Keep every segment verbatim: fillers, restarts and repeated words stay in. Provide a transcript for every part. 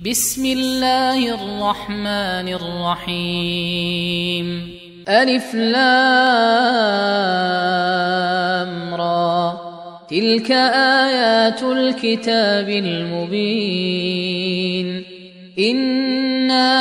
بسم الله الرحمن الرحيم. ألف لام را، تلك آيات الكتاب المبين. إنا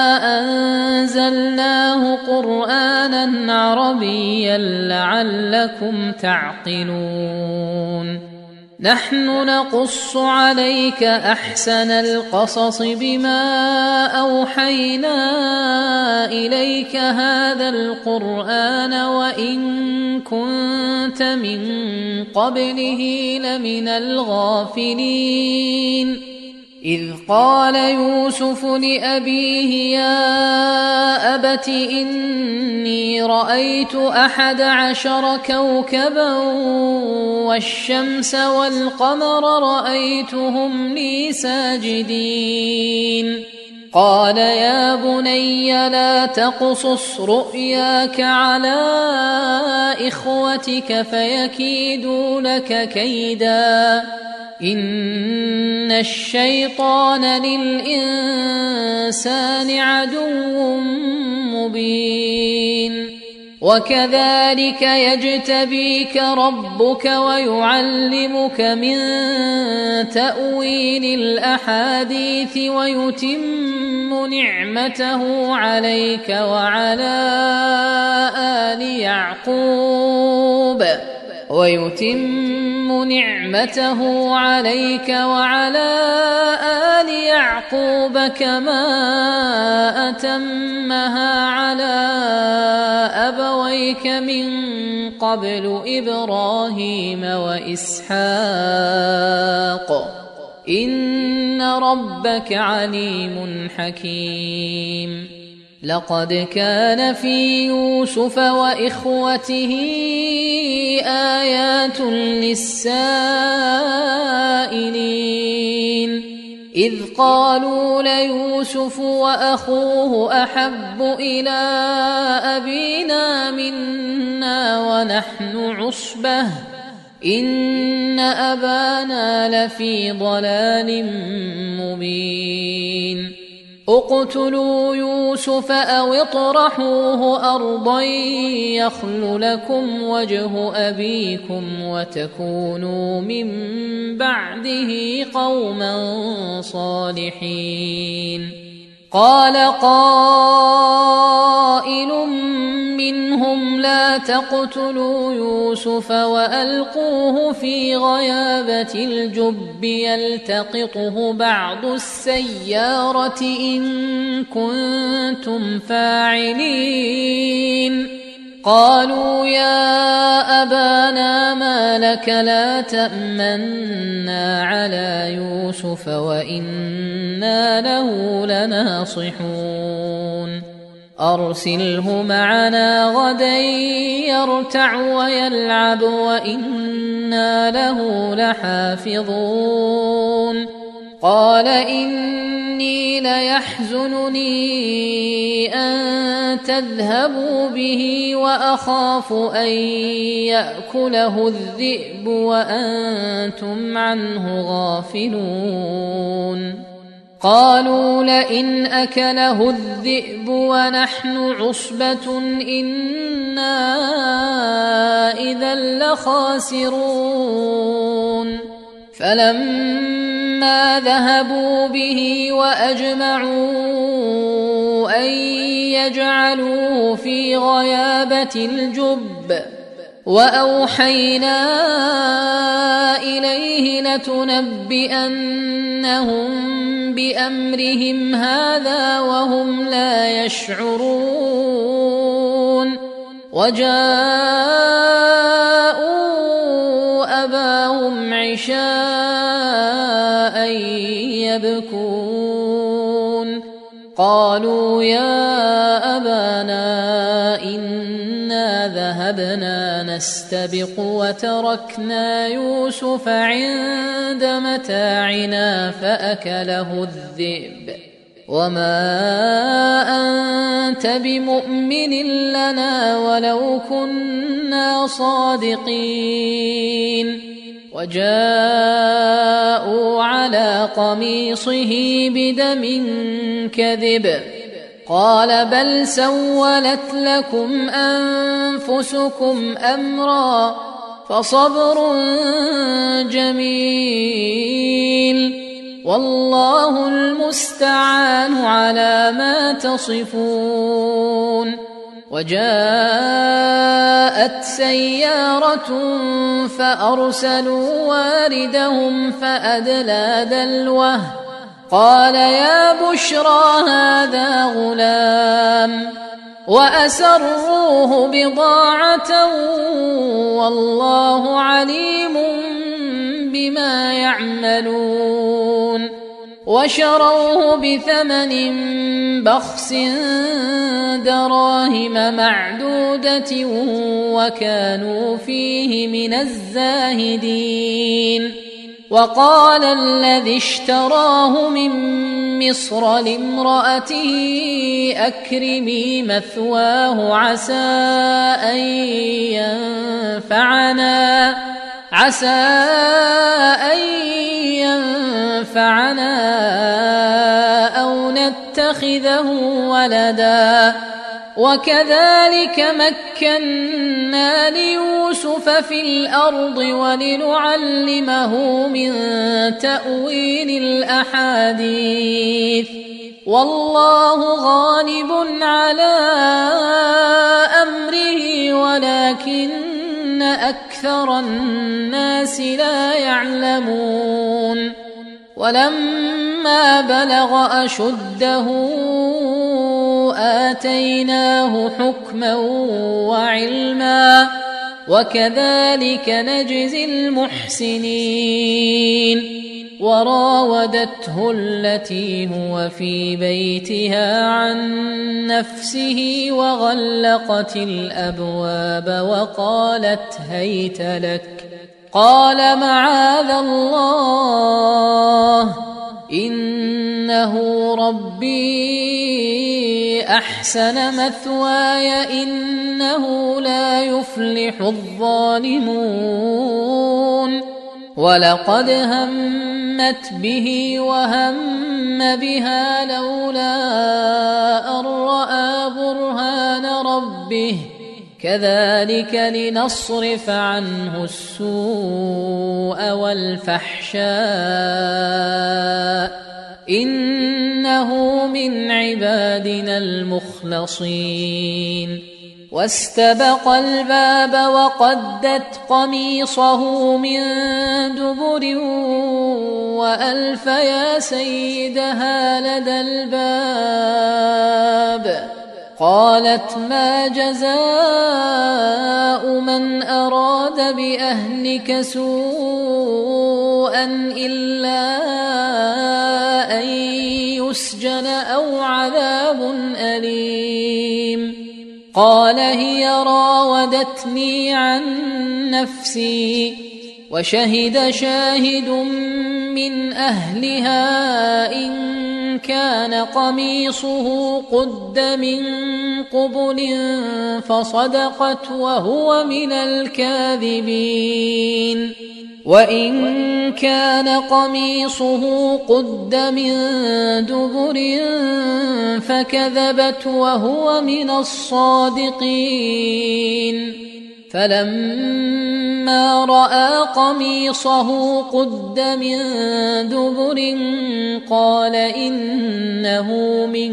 أنزلناه قرآنا عربيا لعلكم تعقلون. نحن نقص عليك أحسن القصص بما أوحينا إليك هذا القرآن وإن كنت من قبله لمن الغافلين. إذ قال يوسف لأبيه يا أبت إني رأيت أحد عشر كوكبا والشمس والقمر رأيتهم لي ساجدين. قال يا بني لا تقصص رؤياك على إخوتك فيكيدوا لك كيدا إن الشيطان للإنسان عدو مبين. وكذلك يجتبيك ربك ويعلمك من تأويل الأحاديث ويتم نعمته عليك وعلى آل يعقوب ويتم نعمته عليك وعلى آل يعقوب كما أتمها على أبويك من قبل إبراهيم وإسحاق إن ربك عليم حكيم. لقد كان في يوسف وإخوته آيات للسائلين إذ قالوا ليوسف وأخوه أحب إلى أبينا منا ونحن عصبة إن أبانا لفي ضلال مبين. اقتلوا يوسف أو اطرحوه أرضا يخل لكم وجه أبيكم وتكونوا من بعده قوما صالحين. قال قائل منهم لا تقتلوا يوسف وألقوه في غيابة الجب يلتقطه بعض السيارة إن كنتم فاعلين. قالوا يا أبانا ما لك لا تأمنا على يوسف وإنا له لناصحون. أرسله معنا غدا يرتع ويلعب وإنا له لحافظون. قال إني ليحزنني أن تذهبوا به وأخاف أن يأكله الذئب وأنتم عنه غافلون. قالوا لئن أكله الذئب ونحن عصبة إنا إذا لخاسرون. فلما ذهبوا به وأجمعوا أن يجعلوه في غيابة الجب وأوحينا إليه لتنبئنهم بأمرهم هذا وهم لا يشعرون. وجاءوا أباهم عشاء يبكون. قالوا يا أبانا إنا ذهبنا نستبق وتركنا يوسف عند متاعنا فأكله الذئب وما أنت بمؤمن لنا ولو كنا صادقين. وجاءوا على قميصه بدم كذب قال بل سولت لكم أنفسكم أمرا فصبر جميل والله المستعان على ما تصفون. وجاءت سيارة فأرسلوا واردهم فأدلى دلوه قال يا بشرى هذا غلام وأسروه بضاعة والله عليم بما يعملون وشروه بثمن بخس دراهم معدودة وكانوا فيه من الزاهدين. وقال الذي اشتراه من مصر لامرأته أكرمي مثواه عسى أن ينفعنا عسى أن ينفعنا أو نتخذه ولدا وكذلك مكنا ليوسف في الأرض ولنعلمه من تأويل الأحاديث والله غالب على أمره ولكن أكثر الناس لا يعلمون. ولما بلغ أشده آتيناه حكما وعلما وكذلك نجزي المحسنين. وراودته التي هو في بيتها عن نفسه وغلقت الأبواب وقالت هيت لك قال معاذ الله إنه ربي أحسن مثواي إنه لا يفلح الظالمون. ولقد همت به وهم بها لولا أن رأى برهان ربه كذلك لنصرف عنه السوء والفحشاء إنه من عبادنا المخلصين. واستبق الباب وقدت قميصه من دبر وألف يا سيدها لدى الباب قالت ما جزاء من أراد بأهلك سوءا إلا أن يسجن أو عذاب أليم قال هي راودتني عن نفسي وشهد شاهد من أهلها إن كان قميصه قد من قبل فصدقت وهو من الكاذبين وإن كان قميصه قد من دبر فكذبت وهو من الصادقين. فلما رأى قميصه قد من دبر قال إنه من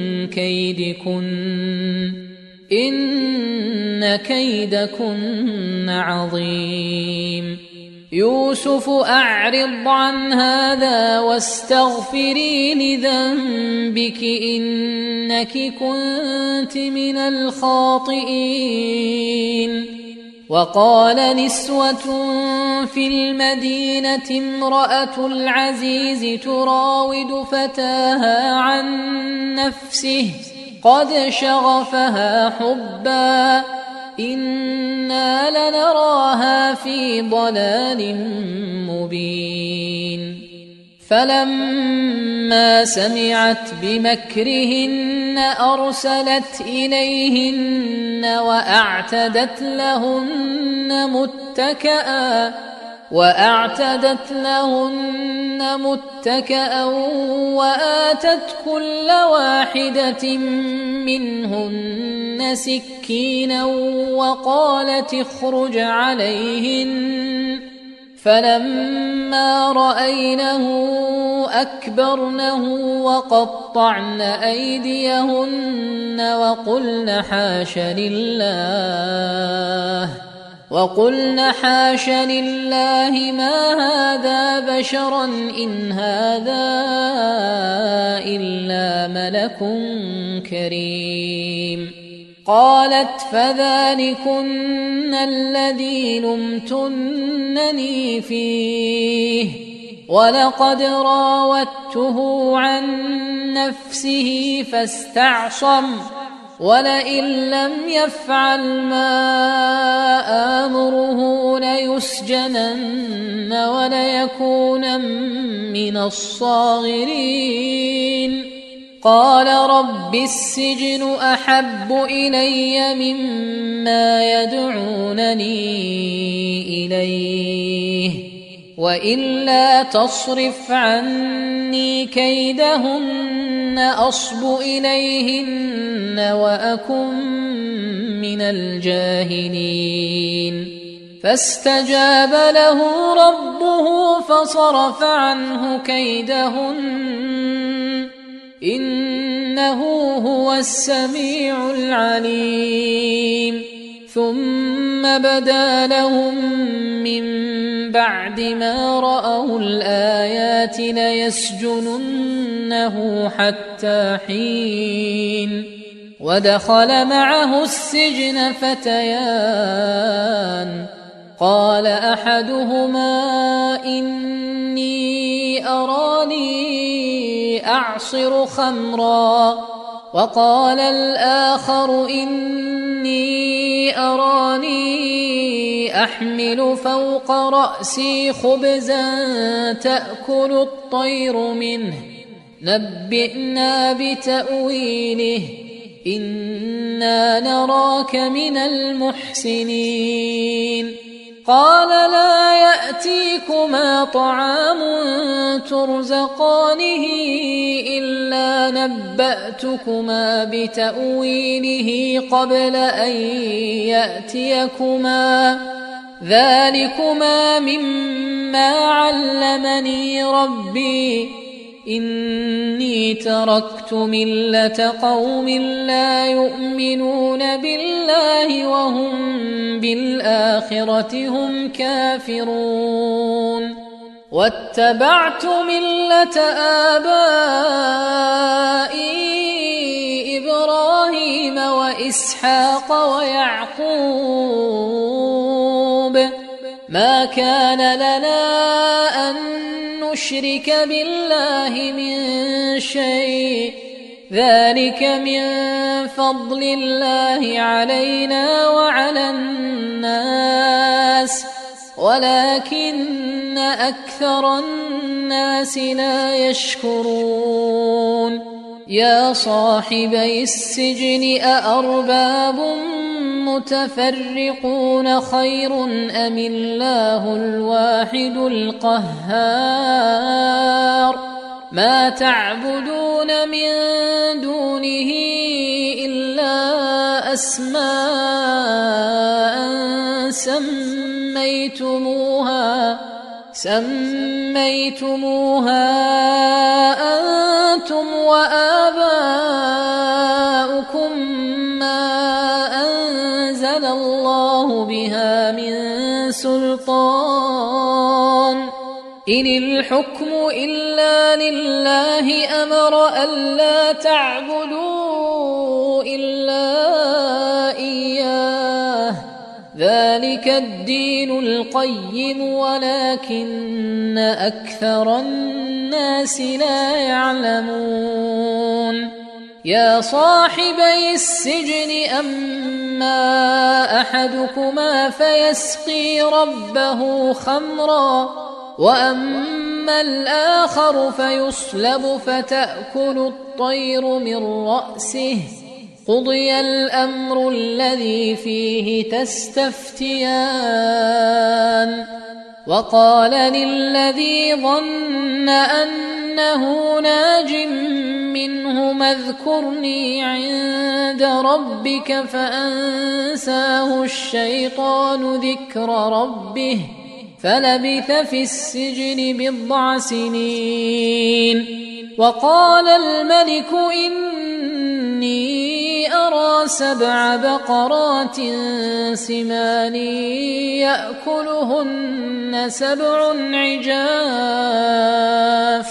كيدكن إن كيدكن عظيم. يوسف أعرض عن هذا واستغفري لذنبك إنك كنت من الخاطئين. وقال نسوة في المدينة امرأة العزيز تراود فتاها عن نفسه قد شغفها حبا إنا لنراها في ضلال مبين. فلما سمعت بمكرهن أرسلت إليهن وأعتدت لهن متكئا وأعتدت لهن متكأ وآتت كل واحدة منهن سكينا وقالت اخرج عليهن فلما رأينه أكبرنه وقطعن أيديهن وقلن حاش لله وقلن حاش لله ما هذا بشرا إن هذا إلا ملك كريم. قالت فذلكن الذي لمتنني فيه ولقد راودته عن نفسه فاستعصم ولئن لم يفعل ما آمره ليسجنن وليكونن من الصاغرين. قال رب السجن أحب إلي مما يدعونني إليه وإلا تصرف عني كيدهن أصب إليهن وأكن من الجاهلين. فاستجاب له ربه فصرف عنه كيدهن إنه هو السميع العليم. ثم بدا لهم من بعد ما رأوا الآيات ليسجننه حتى حين. ودخل معه السجن فتيان قال أحدهما إني أراني أعصر خمرا وقال الآخر إني أراني أحمل فوق رأسي خبزا تأكل الطير منه نبئنا بتأويله إنا نراك من المحسنين. قال لا يأتيكما طعام ترزقانه إلا نبأتكما بتأويله قبل أن يأتيكما ذلكما مما علمني ربي إني تركت ملة قوم لا يؤمنون بالله وهم بالآخرة هم كافرون واتبعت ملة آبائي إبراهيم وإسحاق ويعقوب ما كان لنا أن نشرك بالله من شيء ذلك من فضل الله علينا وعلى الناس ولكن أكثر الناس لا يشكرون. يا صاحبي السجن أأرباب متفرقون خير أم الله الواحد القهار ما تعبدون من دونه إلا أسماء سميتموها سميتموها أنتم وآباؤكم ما أنزل الله بها من سلطان إن الحكم إلا لله أمر ألا تعبدوا إلا إياه ذلك الدين القيم ولكن أكثر الناس لا يعلمون. يا صاحبي السجن أما أحدكما فيسقي ربه خمرا وأما الآخر فيصلب فتأكل الطير من رأسه قضي الأمر الذي فيه تستفتيان وقال للذي ظن أنه ناج منه اذكرني عند ربك فأنساه الشيطان ذكر ربه فلبث في السجن بضع سنين. وقال الملك إني أرى سبع بقرات سمان يأكلهن سبع عجاف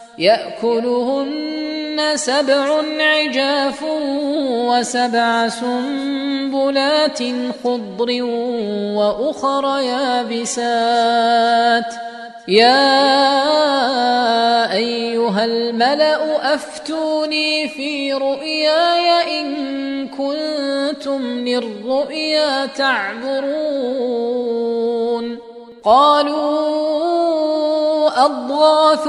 يأكلهن سبع عجاف وسبع سنبلات خضر وأخر يابسات يا أيها الملأ أفتوني في رؤياي إن كنتم للرؤيا تعبرون. قالوا أضغاث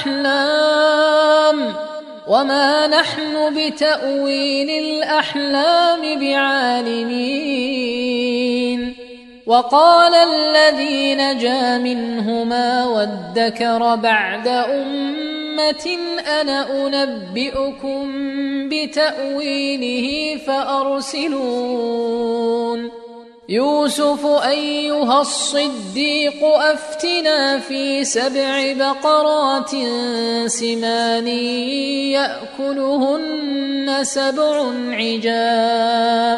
أحلام وما نحن بتأويل الأحلام بعالمين. وقال الذي نجا منهما وادكر بعد أمة أنا أنبئكم بتأويله فأرسلون. يوسف أيها الصديق أفتنا في سبع بقرات سمان يأكلهن سبع عجاف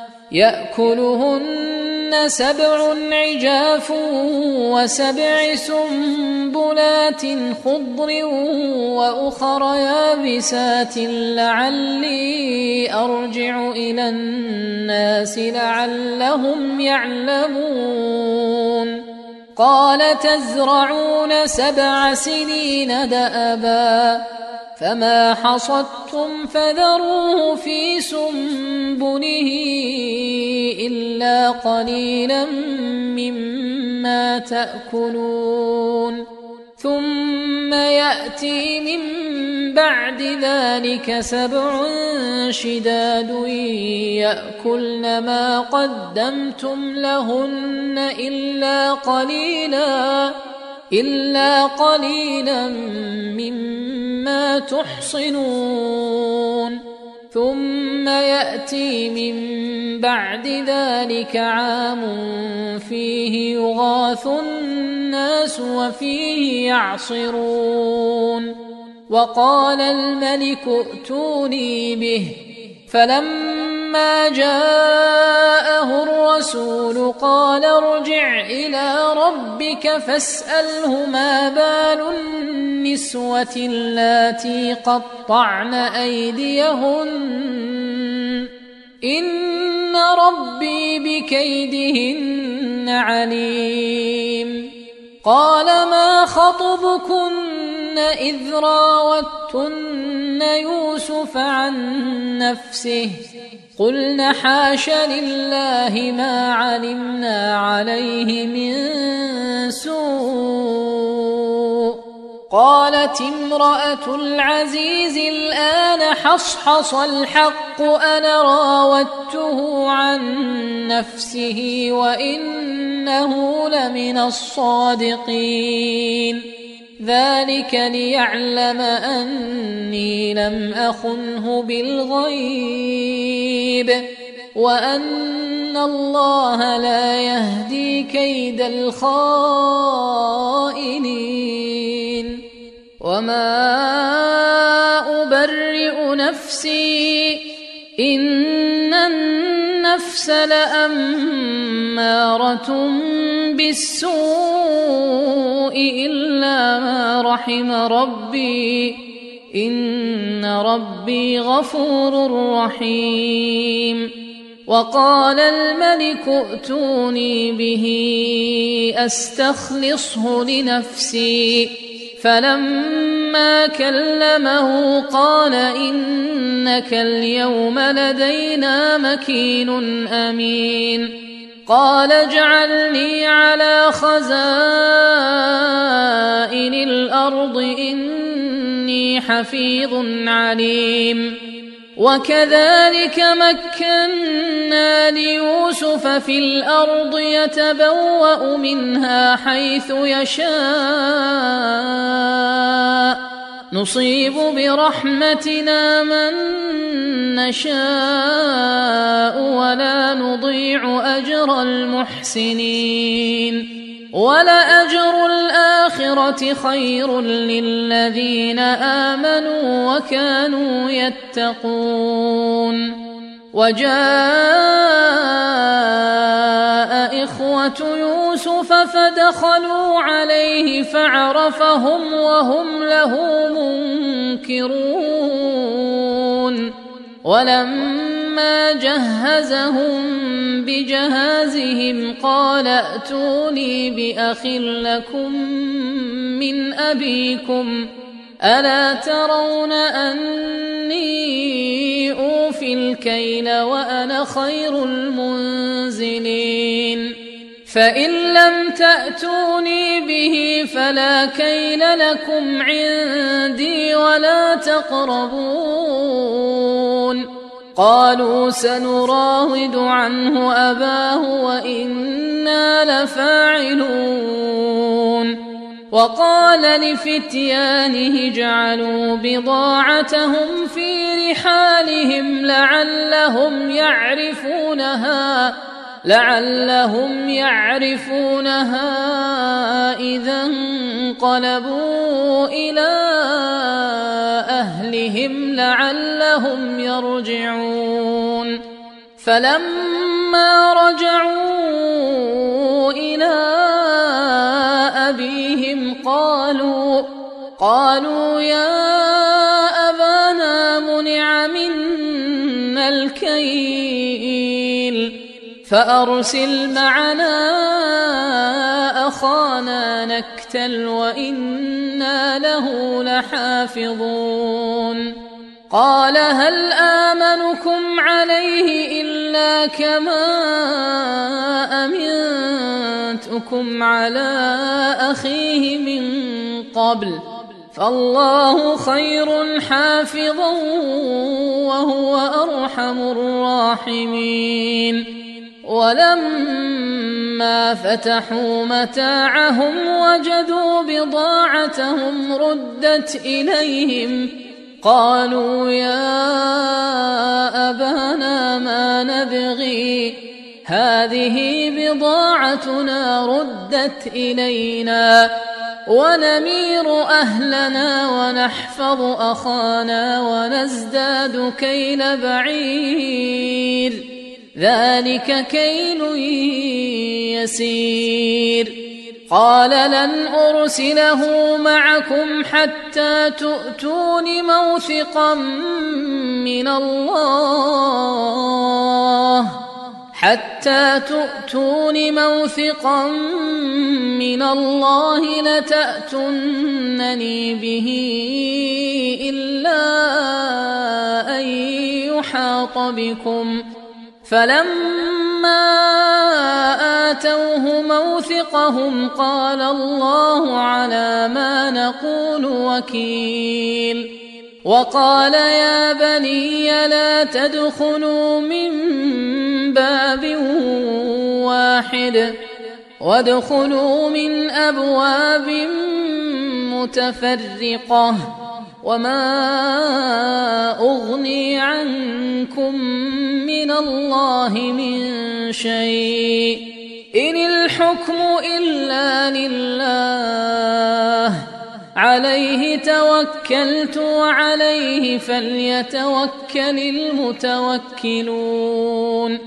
يأكلهن سبع عجاف وسبع سنبلات خضر وأخر يابسات لعلي أرجع إلى الناس لعلهم يعلمون. قال تزرعون سبع سنين دأبا فما حصدتم فذروه في سنبله إلا قليلا مما تأكلون. ثم يأتي من بعد ذلك سبع شداد يأكلن ما قدمتم لهن إلا قليلا إلا قليلا مما تحصنون. ثم يأتي من بعد ذلك عام فيه يغاث الناس وفيه يعصرون. وقال الملك ائتوني به فلما جاءه الرسول قال ارجع إلى ربك فاسأله ما بال النسوة اللاتي قطعن أيديهن إن ربي بكيدهن عليم. قال ما خطبكن إذ راوتن يوسف عن نفسه قلن حاش لله ما علمنا عليه من سوء. قالت امرأة العزيز الآن حصحص الحق أنا راودته عن نفسه وإنه لمن الصادقين. ذلك ليعلم أني لم أخنه بالغيب وأن الله لا يهدي كيد الخائنين. وما أبرئ نفسي إن النفس لأمارة بالسوء إلا ما رحم ربي إن ربي غفور رحيم. وقال الملك ائتوني به أستخلصه لنفسي فلما كلمه قال إنك اليوم لدينا مكين أمين. قال اجعلني على خزائن الأرض إني حفيظ عليم. وكذلك مكنا ليوسف في الأرض يتبوأ منها حيث يشاء نصيب برحمتنا من نشاء ولا نضيع أجر المحسنين ولأجر الآخرة خير للذين آمنوا وكانوا يتقون وجاء إخوة يوسف فدخلوا عليه فعرفهم وهم له منكرون ولما جهزهم بجهازهم قال ائتوني بأخ لكم من أبيكم ألا ترون أني أوفي الكيل وأنا خير المنزلين فإن لم تأتوني به فلا كيل لكم عندي ولا تقربون قالوا سنراود عنه أباه وإنا لفاعلون وقال لفتيانه اجعلوا بضاعتهم في رحالهم لعلهم يعرفونها لعلهم يعرفونها إذا انقلبوا إلى أهلهم لعلهم يرجعون فلما رجعوا إلى أبيهم قالوا قالوا يا أبانا منع منا الكيل فأرسل معنا أخانا نكتل وإنا له لحافظون قال هل آمنكم عليه إلا كما أمنتكم على أخيه من قبل فالله خير حافظا وهو أرحم الراحمين ولما فتحوا متاعهم وجدوا بضاعتهم ردت إليهم قالوا يا أبانا ما نبغي هذه بضاعتنا ردت إلينا ونمير أهلنا ونحفظ أخانا ونزداد كيل بعير ذلك كيل يسير قال لن أرسله معكم حتى تؤتون موثقا من الله حتى تؤتون موثقا من الله لتأتونني به إلا أن يحاط بكم فلما آتوه موثقهم قال الله على ما نقول وكيل وقال يا بني لا تدخلوا من باب واحد وادخلوا من أبواب متفرقة وما أغني عنكم من الله من شيء إن الحكم إلا لله عليه توكلت وعليه فليتوكل المتوكلون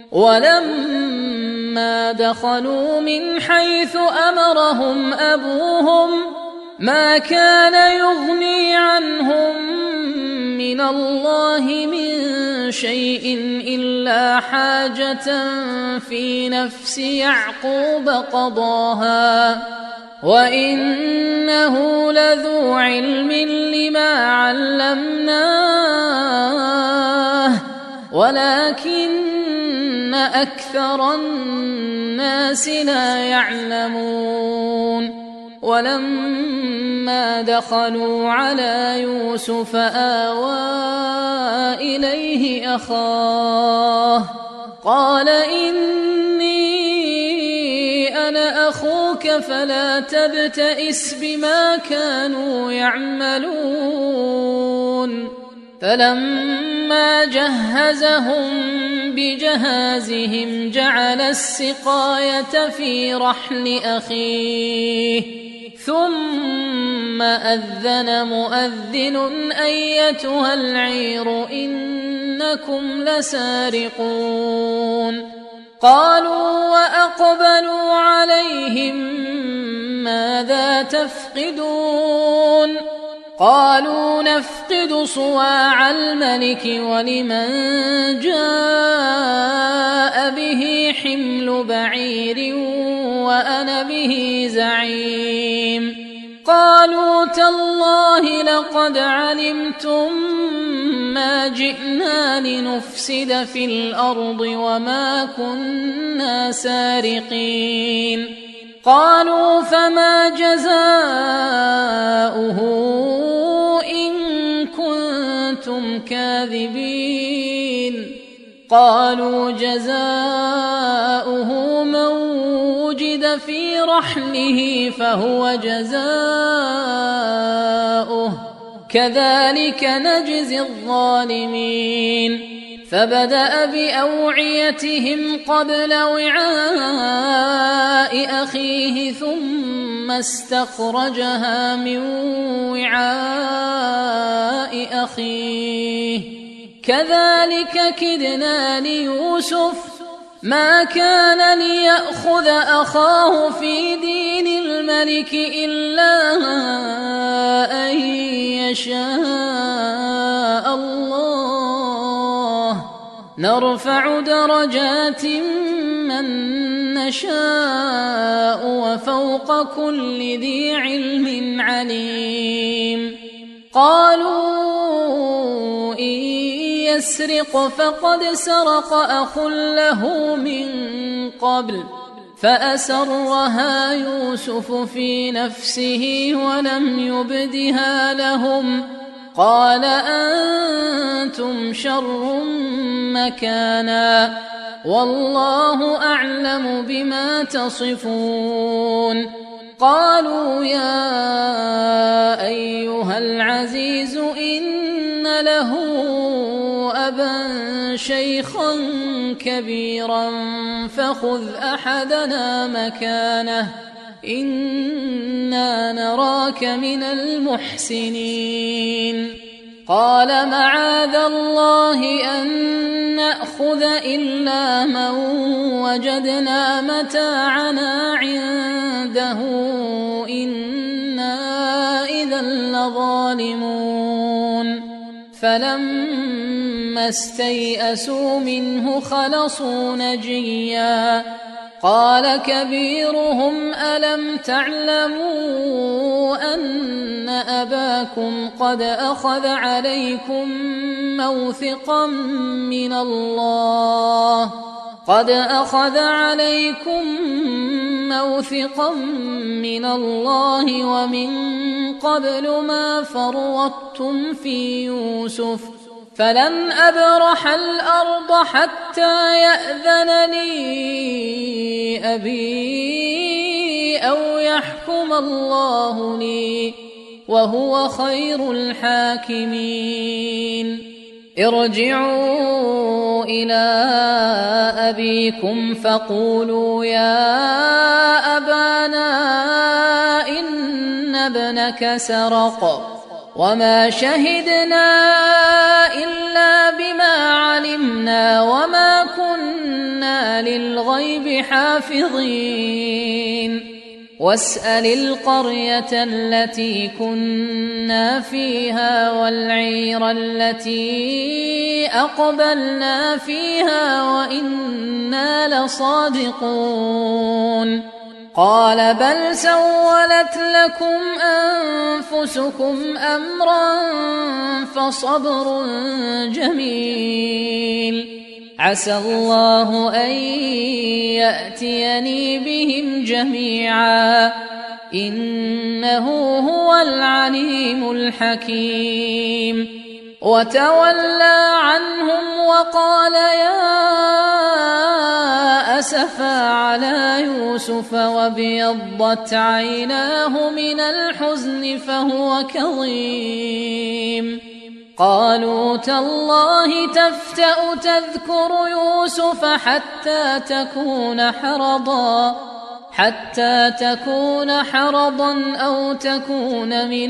ولما دخلوا من حيث أمرهم أبوهم ما كان يغني عنهم من الله من شيء إلا حاجة في نفس يعقوب قضاها وإنه لذو علم لما علمناه ولكن أكثر الناس لا يعلمون ولما دخلوا على يوسف آوى إليه أخاه قال إني أنا أخوك فلا تبتئس بما كانوا يعملون فلما جهزهم بجهازهم جعل السقاية في رحل أخيه ثم أذن مؤذن أيتها العير إنكم لسارقون قالوا وأقبلوا عليهم ماذا تفقدون قالوا نفقد صواع الملك ولمن جاء به حمل بعير وأنا به زعيم قالوا تالله لقد علمتم ما جئنا لنفسد في الأرض وما كنا سارقين قالوا فما جزاؤه إن كنتم كاذبين قالوا جزاؤه من وجد في رحله فهو جزاؤه كذلك نجزي الظالمين فبدأ بأوعيتهم قبل وعاء أخيه ثم استخرجها من وعاء أخيه كذلك كدنا ليوسف ما كان ليأخذ أخاه في دين الملك إلا أن يشاء الله نرفع درجات من نشاء وفوق كل ذي علم عليم قالوا إن يسرق فقد سرق أخ له من قبل فأسرها يوسف في نفسه ولم يبدها لهم قال أنتم شر مكانا والله أعلم بما تصفون قالوا يا أيها العزيز إن له أبا شيخا كبيرا فخذ أحدنا مكانه إنا نراك من المحسنين قال معاذ الله أن نأخذ إلا من وجدنا متاعنا عنده إنا إذا لظالمون فلما استيئسوا منه خلصوا نجيا قال كبيرهم ألم تعلموا أن أباكم قد أخذ عليكم موثقا من الله قد أخذ عليكم موثقا من الله ومن قبل ما فرطتم في يوسف فلن أبرح الأرض حتى يأذن لي أبي أو يحكم الله لي وهو خير الحاكمين ارجعوا إلى أبيكم فقولوا يا أبانا إن ابنك سرق وما شهدنا إلا بما علمنا وما كنا للغيب حافظين واسأل القرية التي كنا فيها والعير التي أقبلنا فيها وإنا لصادقون قال بل سولت لكم أنفسكم أمرا فصبر جميل عسى الله أن يأتيني بهم جميعا إنه هو العليم الحكيم وتولى عنهم وقال يا أسفا على يوسف وابيضت عيناه من الحزن فهو كظيم قالوا تالله تفتأ تذكر يوسف حتى تكون حرضا حتى تكون حرضا أو تكون من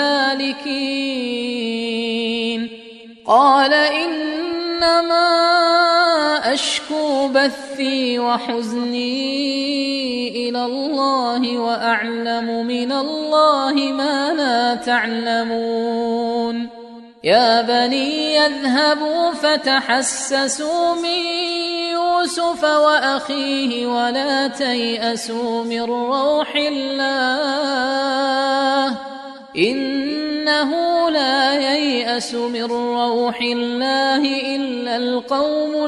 الهالكين قال إنما أشكو بثي وحزني إلى الله وأعلم من الله ما لا تعلمون يا بني يذهبوا فتحسسوا من يوسف وأخيه ولا تيأسوا من روح الله إنه لا ييأس من روح الله إلا القوم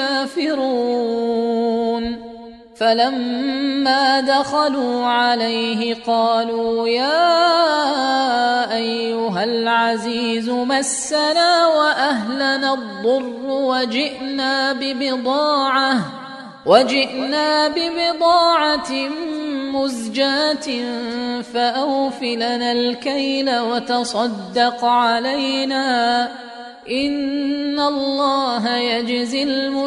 الكافرون فلما دخلوا عليه قالوا يا أيها العزيز مسنا وأهلنا الضر وجئنا ببضاعة وجئنا ببضاعة مزجاة فأوف لنا الكيل وتصدق علينا إن الله يجزي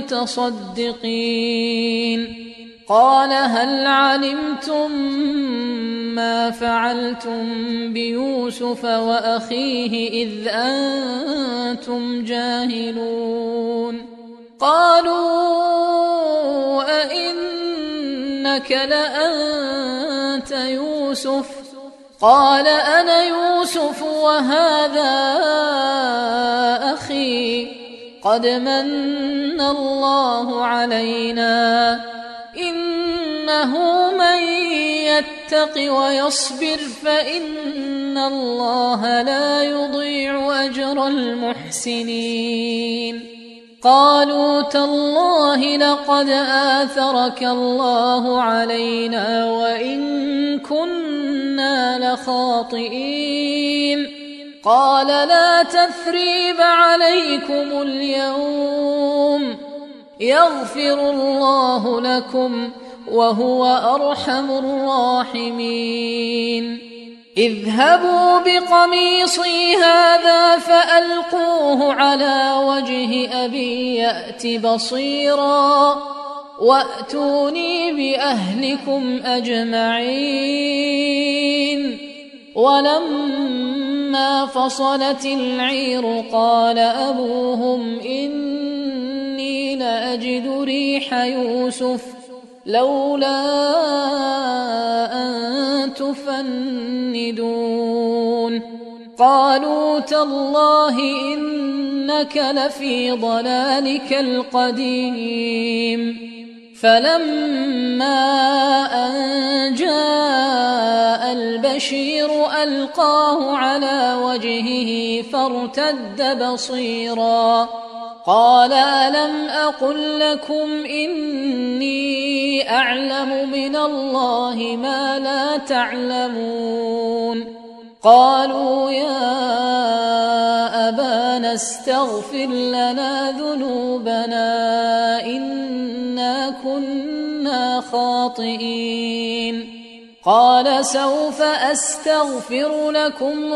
المتصدقين قال هل علمتم ما فعلتم بيوسف وأخيه إذ أنتم جاهلون قالوا أئنك لأنت يوسف قال أنا يوسف وهذا أخي قد من الله علينا إنه من يتق ويصبر فإن الله لا يضيع أجر المحسنين قالوا تالله لقد آثرك الله علينا وإن كنا لخاطئين قال لا تثريب عليكم اليوم يغفر الله لكم وهو أرحم الراحمين اذهبوا بقميصي هذا فألقوه على وجه أبي يأت بصيرا وأتوني بأهلكم أجمعين ولما فصلت العير قال أبوهم إني لأجد ريح يوسف لولا أن تفندون قالوا تالله إنك لفي ضلالك القديم فلما أن جاء البشير ألقاه على وجهه فارتد بصيرا قال ألم أقل لكم إني أعلم من الله ما لا تعلمون قالوا يا أبانا استغفر لنا ذنوبنا إنا كنا خاطئين قال سوف أستغفر لكم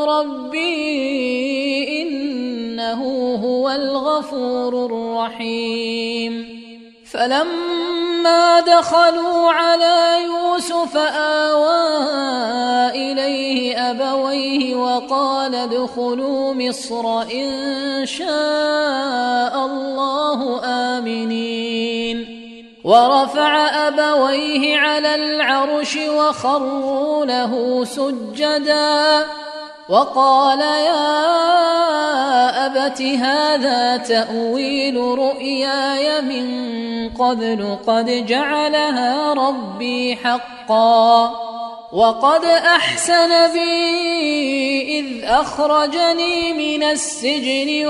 ربي إنه هو الغفور الرحيم فلما دخلوا على يوسف آوى إليه أبويه وقال ادخلوا مصر إن شاء الله آمنين ورفع أبويه على العرش وخروا له سجدا وقال يا أبت هذا تأويل رؤياي من قبل قد جعلها ربي حقا وقد أحسن بي إذ أخرجني من السجن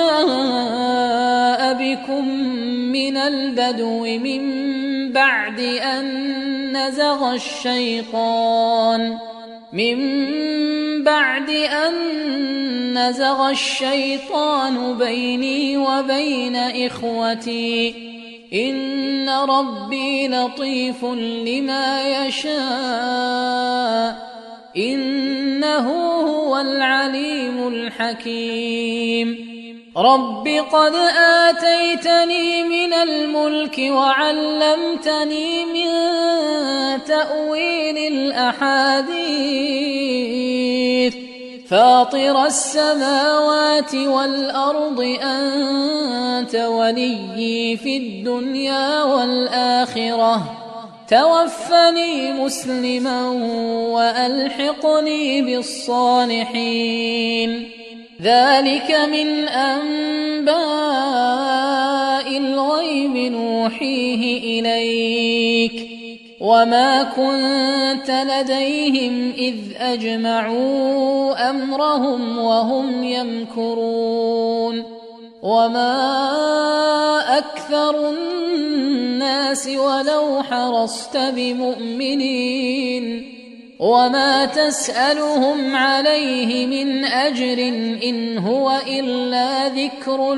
وجاء بكم من البدو من بعد أن نزغ الشيطان من بعد أن نزغ الشيطان بيني وبين إخوتي إن ربي لطيف لما يشاء إنه هو العليم الحكيم رب قد آتيتني من الملك وعلمتني من تأويل الأحاديث فاطر السماوات والأرض أنت وليي في الدنيا والآخرة توفني مسلما وألحقني بالصالحين ذلك من أنباء الغيب نوحيه إليك وما كنت لديهم إذ أجمعوا أمرهم وهم يمكرون وما أكثر الناس ولو حرصت بمؤمنين وما تسألهم عليه من أجر إن هو إلا ذكر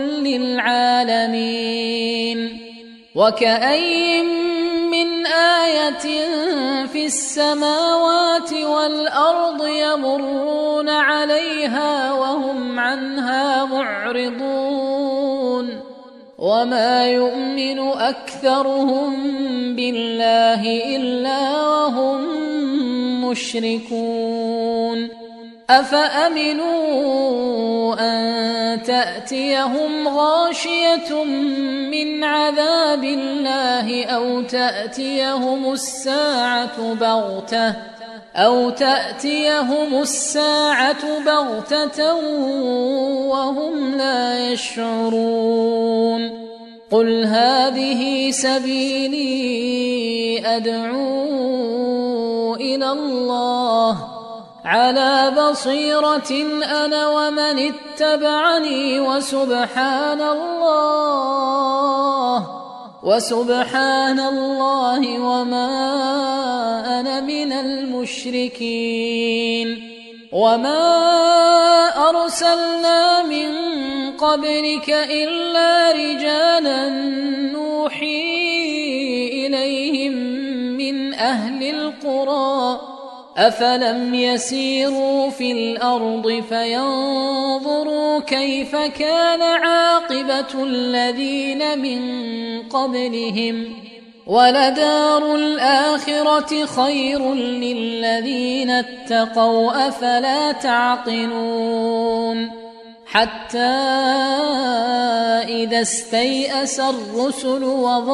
للعالمين وكأي من آية في السماوات والأرض يمرون عليها وهم عنها معرضون وما يؤمن أكثرهم بالله إلا وهم مشركون أفأمنوا أن تأتيهم غاشية من عذاب الله أو تأتيهم الساعة بغتة أو تأتيهم الساعة بغتة وهم لا يشعرون قل هذه سبيلي أدعو إلى الله على بصيرة أنا ومن اتبعني وسبحان الله وسبحان الله وما أنا من المشركين وما أرسلنا من قبلك إلا رجالا نوحي إليهم من أهل القرى أفلم يسيروا في الأرض فينظروا كيف كان عاقبة الذين من قبلهم ولدار الآخرة خير للذين اتقوا أفلا تعقلون حتى إذا استيأس الرسل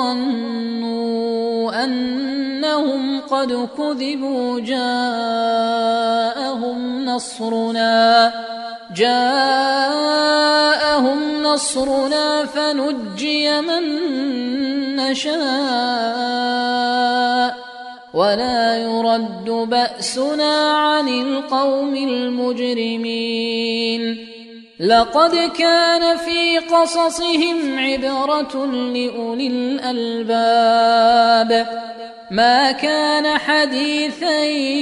وظنوا أنهم قد كذبوا جاءهم نصرنا جاءهم نصرنا فنجي من نشاء ولا يرد بأسنا عن القوم المجرمين لقد كان في قصصهم عبرة لأولي الألباب ما كان حديثا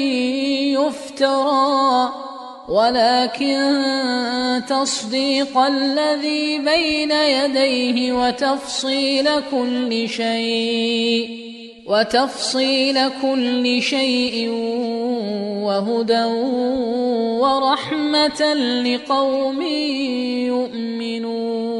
يفترى ولكن تصديق الذي بين يديه وتفصيل كل شيء وتفصيل كل شيء وهدى ورحمة لقوم يؤمنون